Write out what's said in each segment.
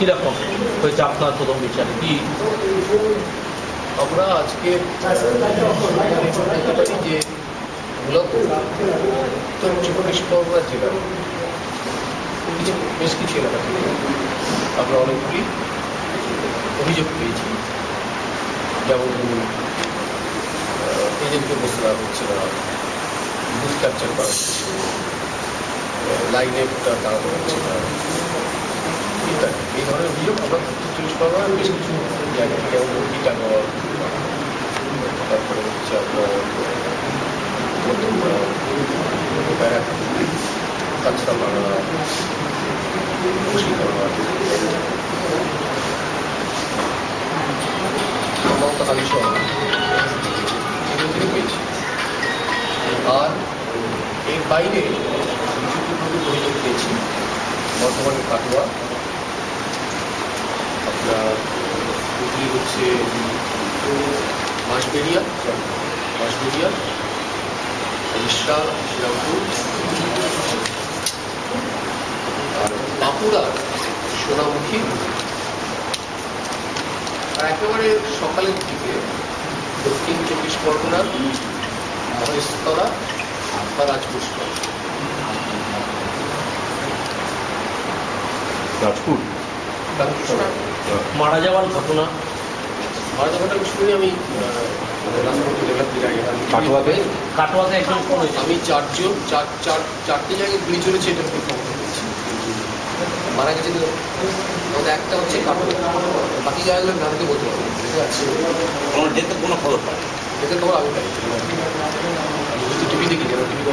কিরকম হয়েছে আপনার প্রথম বিচারে কি আমরা আজকে বলতে পারি যে মূলত উত্তর চব্বিশ পরগনা জেলার বেশ কিছু এলাকা থেকে আমরা অনেকগুলি অভিযোগ পেয়েছি, যেমন এজেন্টকে বসে দেওয়া হচ্ছে না, বুথ ক্যাপচার করা হচ্ছে, লাইনে দাঁড়ানো হচ্ছে না ইত্যাদি। এই ধরনের অভিযোগ আমরা উত্তর চব্বিশ পরগনার বেশ কিছু জায়গা থেকে যেমন টিটাগড়, তারপরে হচ্ছে আপনার ব্যারাকপুর, কাঁচরাপাড়া, মুর্শিদাবাদ, হালিশহর এগুলো থেকে পেয়েছি। আর এর বাইরে অভিযোগ পেয়েছি বর্তমানে কাটোয়া, আপনার হুগলি হচ্ছে বাঁশবেড়িয়া, রিষ্টা, শ্রীরামপুর, আর বাঁকুড়া সোনামুখী, আর একেবারে সকালের দিকে দক্ষিণ চব্বিশ পরগনার মহেশতলা বা রাজপুর। মারা যাওয়ার ঘটনা শুনে আমি কাটোয়াতে একজন আমি চারটে জায়গায় গুলি চলেছে এটা খবর পেয়েছি। মারা গেছে একটা হচ্ছে কাটোয়া, বাকি জায়গাগুলো নামকে বলতে পারবো, বুঝতে পারছি কোনো খবর পাই ডেটের খবর আমি পাই, টিভি দেখি যেন টিভি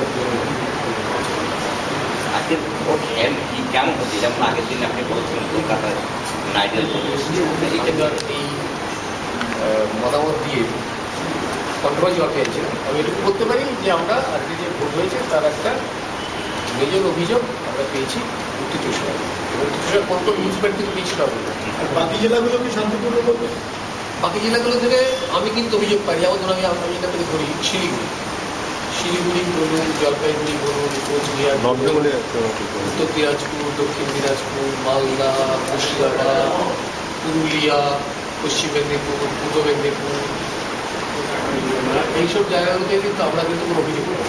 আজকে ভোট কেমন হচ্ছে? যেমন আগের দিন আপনি বলছিলেন কলকাতায় নাইডেল এই মতামত দিয়ে কন্ট্রোভার্সি হতে চাইছে। আমি এটুকু বলতে পারি যে আমরা আজকে যে ভোট হয়েছে তার একটা মেজর অভিযোগ আমরা পেয়েছি উত্তর চব্বিশ পরগনা, এবং উত্তর কোন কোন মিউনিসিপ্যালিটি থেকে পেয়েছি না বলবো। বাকি জেলাগুলো কি শান্তিপূর্ণ বলবে? বাকি জেলাগুলো থেকে আমি কিন্তু অভিযোগ পাই, যেমন ধরুন আমি এটা থেকে ধরি শিলিগুড়ি বলুন, জলপাইগুড়ি বলুন, কোচবিহার, উত্তর দিনাজপুর, দক্ষিণ দিনাজপুর, মালদা, মুর্শিদাবাদ, পুরুলিয়া, পশ্চিম মেদিনীপুর, পূর্ব মেদিনীপুর, এইসব জায়গাগুলোতে কিন্তু আমরা কিন্তু কোনো অভিযোগ করি।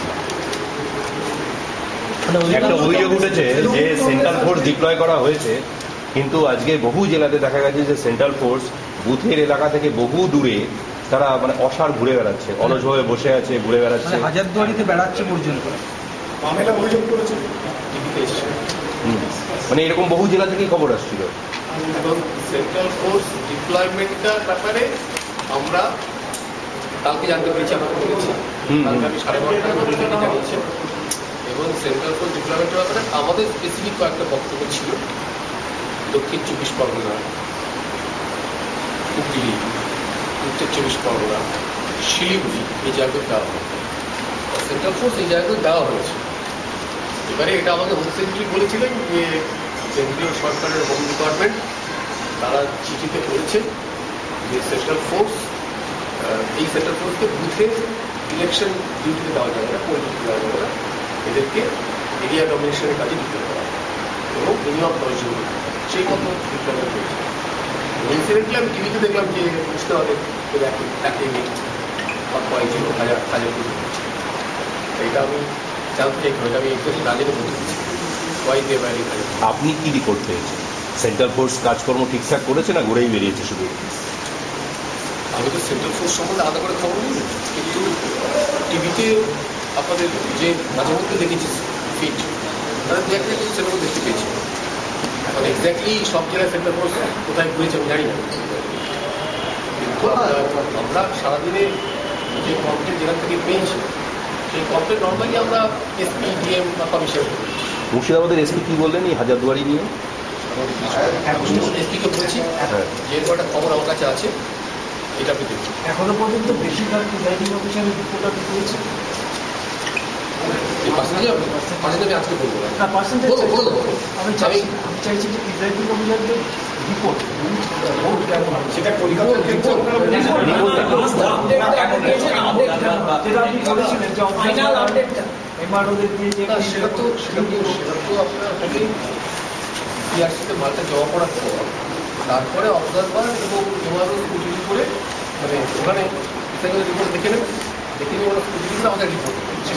একটা অভিযোগ উঠেছে যে সেন্ট্রাল ফোর্স ডিপ্লয় করা হয়েছে, কিন্তু আজকে বহু জেলাতে দেখা গেছে যে সেন্ট্রাল ফোর্স বুথের এলাকা থেকে বহু দূরে তারা মানে অসাড় ঘুরে বেড়াচ্ছে, অলসভাবে বসে আছে, ঘুরে বেড়াচ্ছে, হাজারদুয়ারিতে বেড়াচ্ছে পর্যন্ত মামেলা অভিযোগ করেছে। মানে এরকম বহু জেলা থেকেই খবর আসছিল। এবং সেন্ট্রাল ফোর্স ডিপ্লয়মেন্টটার ব্যাপারে আমরা কালকে জানতে পেরেছি, আমরা বলেছি কালকে আমি 12:30 জানিয়েছি। এবং সেন্ট্রাল ফোর্স ডিপ্লয়মেন্টের ব্যাপারে আমাদের স্পেসিফিক কয়েকটা বক্তব্য ছিল। দক্ষিণ চব্বিশ পরগনা, হুগলি, উত্তর চব্বিশ পরগনা, শিলিগুড়ি এই জায়গাগুলো দেওয়া হবে, সেন্ট্রাল ফোর্স এই জায়গাগুলো দেওয়া হয়েছে। এবারে এটা আমাকে হোম সেক্রেটারি বলেছিলেন যে কেন্দ্রীয় সরকারের হোম ডিপার্টমেন্ট তারা চিঠিতে বলেছে যে সেন্ট্রাল ফোর্স এই সেন্ট্রাল ফোর্সকে বুথে ইলেকশন ডিউটিতে দেওয়া যাবে না, পরিচিতি দেওয়া যাবে না, এদেরকে এরিয়া ডমিনেশনের কাজে দিতে হবে এবং মিনিমাম 10 জন সেই মতো ডিপ্লয়মেন্ট হয়েছে। ইনসিডেন্টলি আমি টিভিতে দেখলাম যে বুঝতে হবে একই মিনিট বা কয়েকজন হাজার এটা আমি জানতে চাই, এটা আমি এক্সাক্টলি না জেনে বলতে চাইছি কয়েক দিয়ে বাইরে। আপনি কি রিপোর্ট পেয়েছেন? সেন্ট্রাল ফোর্স কাজকর্ম ঠিকঠাক করেছে না ঘুরেই বেরিয়েছে শুধু? আমি তো সেন্ট্রাল ফোর্স সম্বন্ধে আলাদা করে খবর নিই, কিন্তু টিভিতে আপনাদের যে মাঝে মধ্যে দেখেছি ফিট তারা দু একটা কিছু সেরকম দেখতে পেয়েছি। এখন এক্স্যাক্টলি সব জেলায় সেন্ট্রাল ফোর্স কোথায় ঘুরেছে আমি জানি না, কিন্তু আমরা সারাদিনে যে কমপ্লেন জেলা থেকে পেয়েছি সেই কমপ্লেন নর্মালি আমরা এসপি, ডিএম বা কমিশন। মুর্শিদাবাদের এসপি কি বললেন এই হাজারদুয়ারি নিয়ে? এসপিকে বলছি যেহেতু একটা খবর আমার কাছে আছে এটা আপনি দেখছি। এখনো পর্যন্ত বেশিরভাগ প্রিজাইডিং অফিসারের রিপোর্ট আপনি পেয়েছেন? আমি আজকে বলবো না, পার্সেন্টেজ আমি চাইছি যে প্রিজাইডিং অফিসারদের রিপোর্ট সেটা কলকাতার ক্ষেত্রে যেটা আপনি বলেছিলেন যে ফাইনাল আপডেটটা এমআরওদের দিয়ে যে সেটা তো আপনার ডিআরসিতে মালটা জমা পড়ার পর তারপরে অবজারভার এবং জমানো স্কুটি করে মানে ওখানে রিপোর্ট দেখে নেবে, দেখে নিয়ে ওরা স্কুটি করে আমাদের রিপোর্ট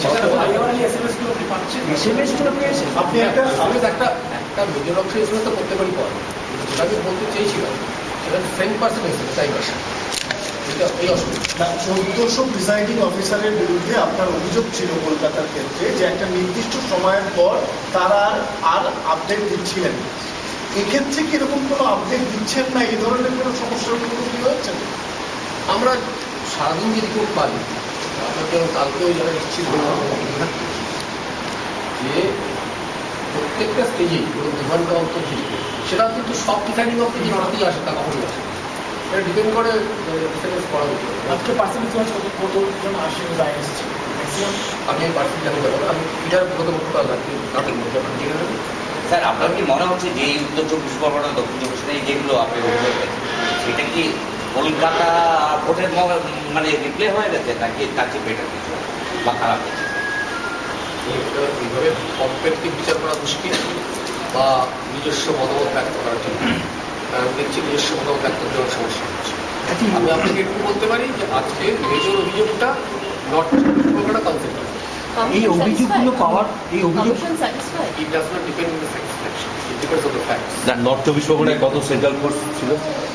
এসএমএস গুলো পেয়েছেন আপনি একটা মেজর অংশ এসএমএস তো করতে পারি পারেন, যেটা আমি বলতে চেয়েছিলাম সেটা ফ্রেন্ড পার্সন এসেছে তাই পার্সন, এটা এই অসুবিধা। 1400 প্রিসাইডিং অফিসারের বিরুদ্ধে আপনার অভিযোগ ছিল কলকাতার ক্ষেত্রে যে একটা নির্দিষ্ট সময়ের পর তারা আর আপডেট দিচ্ছিলেন। এক্ষেত্রে কি এরকম কোনো আপডেট দিচ্ছেন না? এই ধরনের কোনো সমস্যার মুখোমুখি হয়েছেন? আমরা সারাদিন যে রিপোর্ট পাই, আমরা যেমন কালকেও যারা নিশ্চিত যে প্রত্যেকটা স্টেজেই 2 ঘন্টা অন্তর যে report, সেটা কিন্তু সব প্রিসাইডিং অফিসার যে হঠাৎই আসে তা কখনই আসে, এটা ডিপেন্ড করে এসএমএস করা হচ্ছে। আজকে পার্সেন্টেজ কতজন আসেন বা এসছে ম্যাক্সিমাম? আমি এই পার্সেন্ট জানি না, আমি এটার প্রথম নাটক মধ্যে জেনে নেব। স্যার আপনার কি মনে হচ্ছে যে এই উত্তর 24 পরগনা দক্ষিণ 24 পরগনা যেগুলো আপনি অভিযোগ করেছেন, সেটা কি কলকাতা ভোটের মানে রিপ্লে হয়ে গেছে নাকি তার চেয়ে বেটার কিছু বা খারাপ কিছু? এটা এইভাবে কম্পারেটিভ বিচার করা মুশকিল বা নিজস্ব মতামত ব্যক্ত করা ঠিক না। কারণ দেখছি নিজস্ব মতামত ব্যক্ত করার সমস্যা হচ্ছে। আমি আপনাকে একটু বলতে পারি যে আজকে মেজর অভিযোগটা নট কলকাতা কনসেপ্ট, এই অভিযোগগুলো পাওয়ার এই অভিযোগ it does not depend on the satisfaction, it depends on the facts. North 24 পরগনায় কত সেন্ট্রাল ফোর্স ছিল?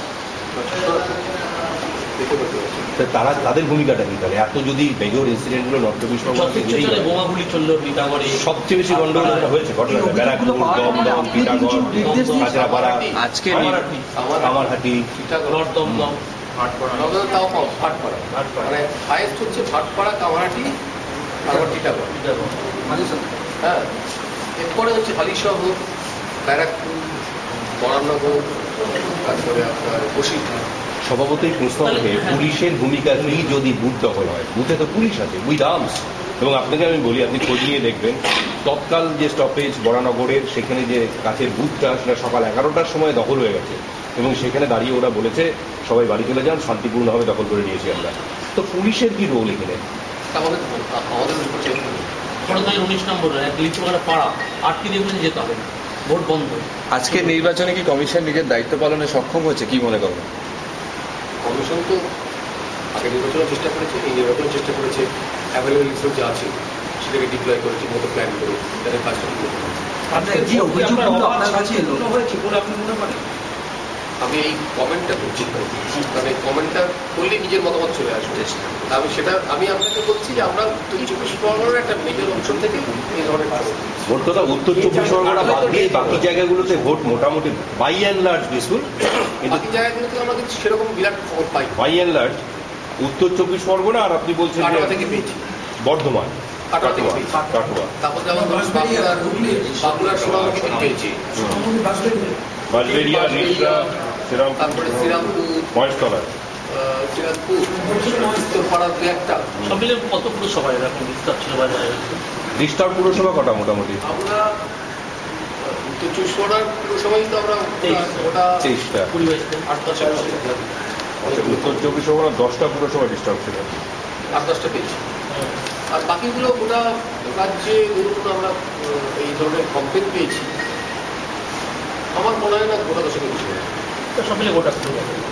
তা তাদের ভূমিকাটা কি তাহলে? এত যদি মেজর ইনসিডেন্ট গুলো নর্থ 24 পরগনায় বোমাগুলি চললো টিটাগড়ে, সবচেয়ে বেশি গন্ডগোল হয়েছে ঘটনা ব্যারাকপুর, দমদম, টিটাগড়, কাঁচরাপাড়া, আজকে কামারহাটি, নর্থ দমদম, ভাটপাড়া তাও কম, ভাটপাড়া মানে হাইয়েস্ট হচ্ছে ভাটপাড়া, কামারহাটি, তারপর টিটাগড়। হ্যাঁ, এরপরে হচ্ছে হালিশহর, ব্যারাকপুর, বরানগর, তারপরে আপনার বসিরহাট। স্বভাবতই প্রশ্ন ওঠে পুলিশের ভূমিকা কি যদি বুথ দখল হয়? বুথে তো পুলিশ আছে উইথ আর্মস। এবং আপনাকে আমি বলি, আপনি খোঁজ নিয়ে দেখবেন তৎকাল যে স্টপেজ বরানগরের, সেখানে যে কাছের বুথটা সেটা সকাল 11টার সময় দখল হয়ে গেছে এবং সেখানে দাঁড়িয়ে ওরা বলেছে সবাই বাড়ি চলে যান, শান্তিপূর্ণভাবে দখল করে নিয়েছি আমরা। তো পুলিশের কি রোল এখানে? আমাদের খড়দহের 19 নম্বর লিচুমারা পাড়া আটকে দিয়ে বলে যেতে হবে না, ভোট বন্ধ। আজকের নির্বাচনে কি কমিশন নিজের দায়িত্ব পালনে সক্ষম হয়েছে, কি মনে করেন? কমিশন তো আগে নির্বাচনের চেষ্টা করেছে, এই নির্বাচনের চেষ্টা করেছে, অ্যাভেলেবল রিসোর্স যা আছে সেটাকে ডিপ্লয় করেছে, মতো প্ল্যান করে তাদের কাজটা করে। আপনার যে অভিযোগগুলো আপনার কাছে এলো হয়েছে বলে আপনি মনে করেন? আমি এই কমেন্টটা করছি না, কারণ এই কমেন্টটা করলে নিজের মতামত চলে আসবে। আমি আপনাকে বলছি যে আমরা উত্তর 24 পরগনার একটা মেজর অংশ থেকে এই ধরনের ভোট তো উত্তর 24 পরগনা বাদ দিয়ে বাকি জায়গাগুলোতে ভোট মোটামুটি বাই অ্যান্ড লার্জ পিসফুল, কিন্তু বাকি জায়গাগুলোতে আমরা কিন্তু সেরকম বিরাট খবর পাই। বাই অ্যান্ড লার্জ উত্তর 24 পরগনা আর আপনি বলছেন কাটোয়া থেকে পেয়েছি, বর্ধমান, কাটোয়া থেকে পেয়েছি, কাটোয়া, তারপর যেমন বাঁকুড়ার সোনামুখী থেকে পেয়েছি, বাঁশবেড়িয়া, রিষড়া, তারপরে শ্রীরামপুর, মহেশতলা, সিরাজপুর, উত্তরপাড়া দু একটা। সব মিলে কত পুরসভা এরকম বিস্তার ছিল বাজারে? রিষড়ার পুরসভা কটা মোটামুটি? আমরা উত্তর 24 পরগনার পুরসভাই তো আমরা ওটা 23টা। 8-10টা উত্তর 24 পরগনা 10টা পুরসভা ডিস্টার্ব ছিল। 8-10টা পেয়েছি। আর বাকিগুলো গোটা রাজ্যে ধরুন আমরা এই ধরনের কমপ্লেন পেয়েছি, আমার মনে হয় না গোটা 10-এর বেশি। সব মিলে গোটা